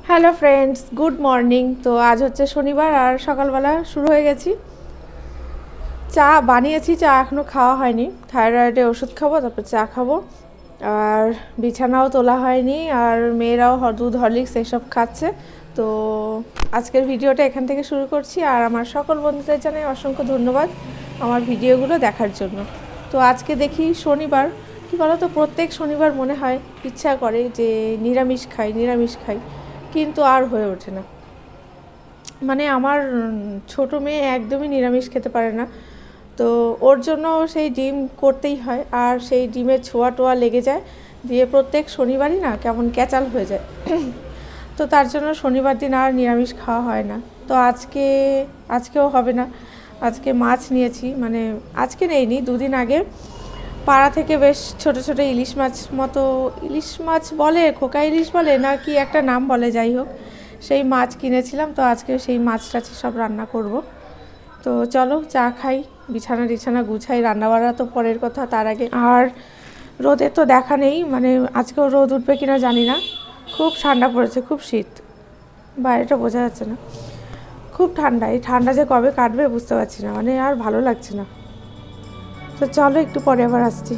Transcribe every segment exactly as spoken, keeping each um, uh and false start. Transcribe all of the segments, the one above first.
Hello friends, good morning. তো আজ হচ্ছে শনিবার আর সকালবেলা শুরু হয়ে গেছি। চা বানিয়েছি, চা এখনও খাওয়া হয়নি। থাইরয়েডে ওষুধ খাবো, তারপর চা খাবো। আর বিছানাও তোলা হয়নি, আর মেয়েরাও দুধ হরলিক্স এসব খাচ্ছে। তো আজকের ভিডিওটা এখান থেকে শুরু করছি। আর আমার সকল বন্ধুদের জানাই অসংখ্য ধন্যবাদ আমার ভিডিওগুলো দেখার জন্য। তো আজকে দেখি শনিবার, কী বলো তো, প্রত্যেক শনিবার মনে হয় ইচ্ছা করে যে নিরামিষ খাই নিরামিষ খাই কিন্তু আর হয়ে ওঠে না। মানে আমার ছোট মেয়ে একদমই নিরামিষ খেতে পারে না, তো ওর জন্য সেই ডিম করতেই হয়। আর সেই ডিমের ছোঁয়া টোয়া লেগে যায়, দিয়ে প্রত্যেক শনিবারই না কেমন ক্যাচাল হয়ে যায়। তো তার জন্য শনিবার দিন আর নিরামিষ খাওয়া হয় না। তো আজকে আজকেও হবে না। আজকে মাছ নিয়েছি, মানে আজকে নেইনি, দুদিন আগে পাড়া থেকে বেশ ছোট ছোট ইলিশ মাছ মতো, ইলিশ মাছ বলে, খোকা ইলিশ বলে না কি একটা নাম বলে, যাই হোক সেই মাছ কিনেছিলাম। তো আজকে সেই মাছ টাছ সব রান্না করব। তো চলো চা খাই, বিছানা টিছানা গুছাই, রান্নাবাড়া তো পরের কথা, তার আগে। আর রোদের তো দেখা নেই, মানে আজকেও রোদ উঠবে কিনা জানি না। খুব ঠান্ডা পড়েছে, খুব শীত, বাইরেটা বোঝা যাচ্ছে না। খুব ঠান্ডা, এই ঠান্ডা যে কবে কাটবে বুঝতে পারছি না, মানে আর ভালো লাগছে না। তো চলো একটু পরে আবার আসছি।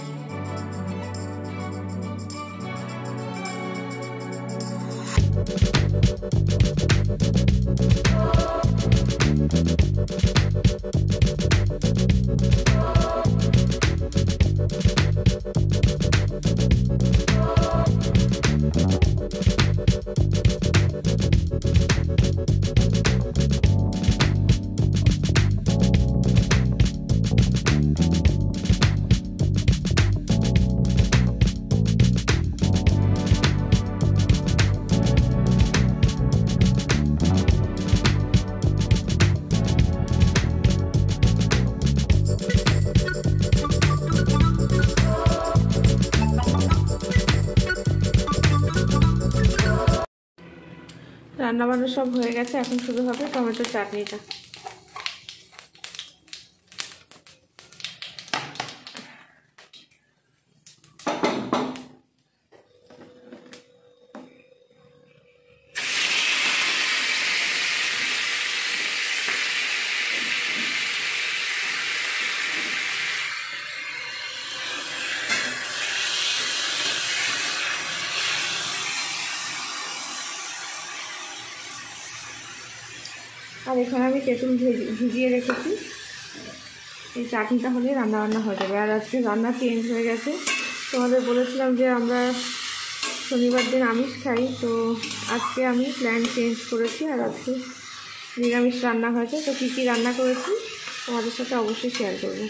রান্নাবান্না সব হয়ে গেছে, এখন শুরু হবে টমেটোর চাটনিটা। আর এখানে আমি তেঁতুল ভিজিয়ে রেখেছি, এই চাটনিটা হলে রান্নাবান্না হয়ে যাবে। আর আজকে রান্না চেঞ্জ হয়ে গেছে। তোমাদের বলেছিলাম যে আমরা শনিবার দিন আমিষ খাই, তো আজকে আমি প্ল্যান চেঞ্জ করেছি। আর আজকে নিরামিষ রান্না হয়েছে। তো কী কী রান্না করেছি তোমাদের সাথে অবশ্যই শেয়ার করবো।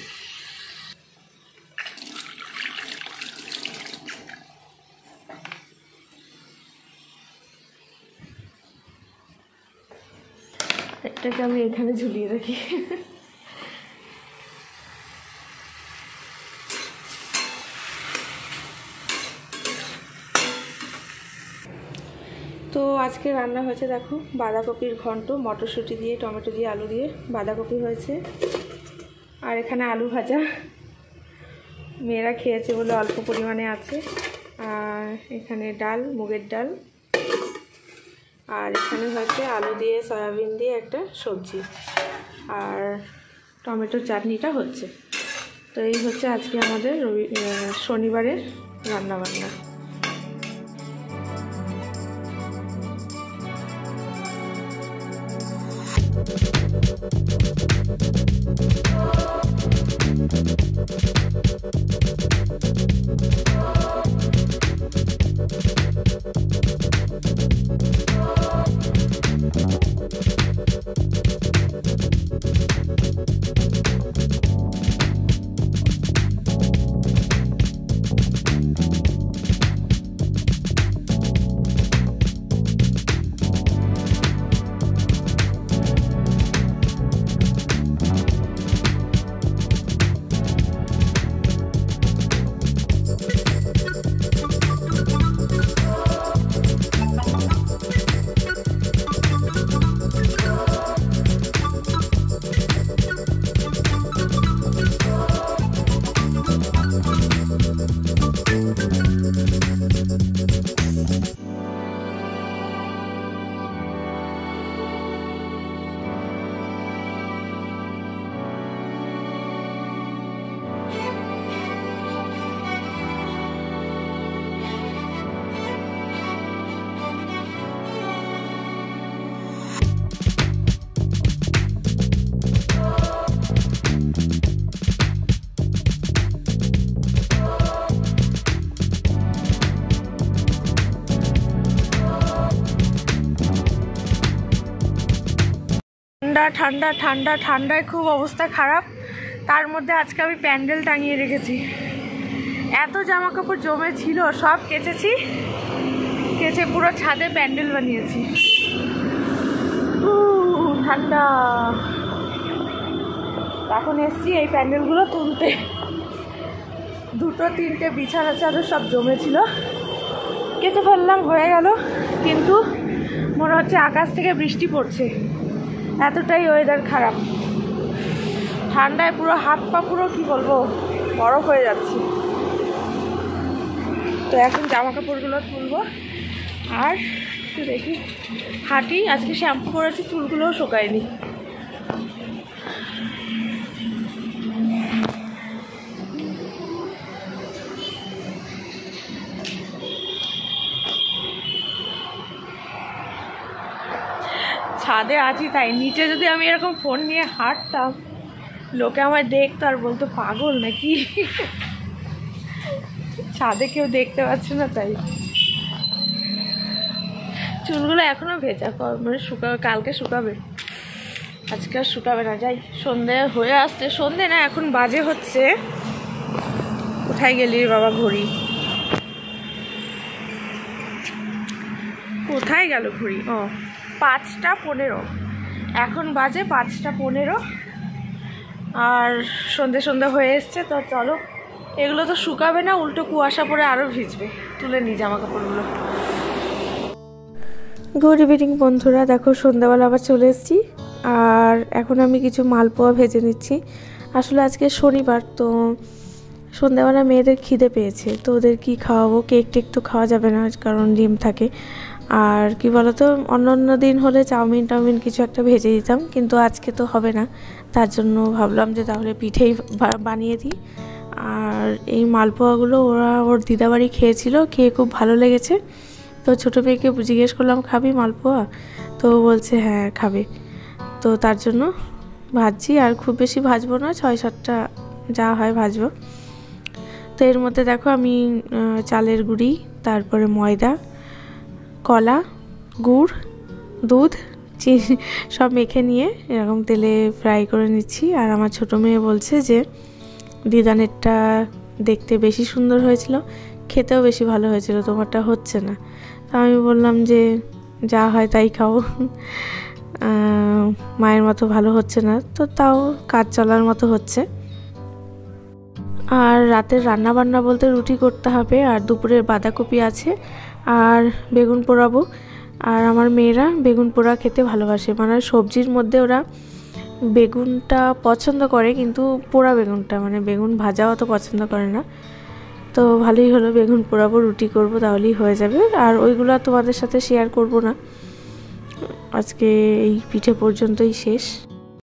এটাকে আমি এখানে ঝুলিয়ে রাখি। তো আজকে রান্না হয়েছে দেখো, বাঁধাকপির ঘন্ট, মটরশুঁটি দিয়ে, টমেটো দিয়ে, আলু দিয়ে বাঁধাকপি হয়েছে। আর এখানে আলু ভাজা, মেয়েরা খেয়েছে বলে অল্প পরিমাণে আছে। আর এখানে ডাল, মুগের ডাল। আর এখানে হচ্ছে আলু দিয়ে সয়াবিন দিয়ে একটা সবজি। আর টমেটোর চাটনিটা হচ্ছে। তো এই হচ্ছে আজকে আমাদের রবি শনিবারের রান্নাবান্না। ঠান্ডা ঠান্ডা ঠান্ডা ঠান্ডায় খুব অবস্থা খারাপ। তার মধ্যে আজকে আমি প্যান্ডেল টাঙিয়ে রেখেছি। এত জামা কাপড় জমে ছিল, সব কেচেছি, কেচে পুরো ছাদে প্যান্ডেল বানিয়েছি। ঠান্ডা। এখন এসছি এই প্যান্ডেলগুলো তুলতে। দুটো তিনটে বিছানা চাদর সব জমেছিল, কেচে ফেললাম, হয়ে গেল। কিন্তু মনে হচ্ছে আকাশ থেকে বৃষ্টি পড়ছে, এতটাই ওয়েদার খারাপ। ঠান্ডায় পুরো হাত পা পুরো কি বলবো বরফ হয়ে যাচ্ছে। তো এখন জামা কাপড়গুলো তুলবো আর একটু দেখি হাঁটি। আজকে শ্যাম্পু করেছি, চুলগুলোও শুকায়নি। ছাদে আছি তাই, নিচে যদি আমি এরকম ফোন নিয়ে হাঁটতাম লোকে আমায় দেখতো আর বলতো পাগল নাকি। ছাদে কেউ দেখতে পাচ্ছে না তাই। চুলগুলো এখনো ভেজা, মানে শুকাবে, কালকে শুকাবে, আজকে আর শুকাবে না। যাই, সন্ধে হয়ে আসছে। সন্ধে না, এখন বাজে হচ্ছে, কোথায় গেলি বাবা ঘড়ি, কোথায় গেল ঘড়ি? ও পাঁচটা পনেরো, এখন বাজে পাঁচটা পনেরো। আর সন্ধে সন্ধে হয়ে এসছে। তো চলো, এগুলো তো শুকাবে না, উল্টো কুয়াশা পরে আরও ভিজবে। তুলে নিই জামা কাপড়গুলো। গুড ইভিনিং বন্ধুরা, দেখো সন্ধ্যাবেলা আবার চলে এসেছি। আর এখন আমি কিছু মালপোয়া ভেজে নিচ্ছি। আসলে আজকে শনিবার, তো সন্ধ্যাবেলা মেয়েদের খিদে পেয়েছে, তো ওদের কি খাওয়াবো? কেক টেক তো খাওয়া যাবে না, কারণ ডিম থাকে। আর কি বলতো, অন্য অন্য দিন হলে চাউমিন টাউমিন কিছু একটা ভেজে দিতাম, কিন্তু আজকে তো হবে না। তার জন্য ভাবলাম যে তাহলে পিঠেই বানিয়ে দিই। আর এই মালপোয়াগুলো ওরা ওর দিদাবাড়ি খেয়েছিল, খেয়ে খুব ভালো লেগেছে। তো ছোটো মেয়েকে জিজ্ঞেস করলাম, খাবি মালপোয়া? তো বলছে হ্যাঁ খাবে। তো তার জন্য ভাজছি, আর খুব বেশি ভাজবো না, ছয় সাতটা যা হয় ভাজবো। তো এর মধ্যে দেখো আমি চালের গুঁড়ি, তারপরে ময়দা, কলা, গুড়, দুধ, চিনি সব মেখে নিয়ে এরকম তেলে ফ্রাই করে নিচ্ছি। আর আমার ছোটো মেয়ে বলছে যে দিদানেরটা দেখতে বেশি সুন্দর হয়েছিল, খেতেও বেশি ভালো হয়েছিল, তোমারটা হচ্ছে না। তো আমি বললাম যে যা হয় তাই খাও, মায়ের মতো ভালো হচ্ছে না, তো তাও কাজ চলার মতো হচ্ছে। আর রাতের রান্না বান্না বলতে রুটি করতে হবে, আর দুপুরের বাঁধাকপি আছে, আর বেগুন পোড়াবো। আর আমার মেয়েরা বেগুন পোড়া খেতে ভালোবাসে, মানে সবজির মধ্যে ওরা বেগুনটা পছন্দ করে, কিন্তু পোড়া বেগুনটা, মানে বেগুন ভাজা অত পছন্দ করে না। তো ভালোই হলো, বেগুন পোড়াবো, রুটি করব, তাহলেই হয়ে যাবে। আর ওইগুলো তোমাদের সাথে শেয়ার করব না, আজকে এই পিঠে পর্যন্তই শেষ।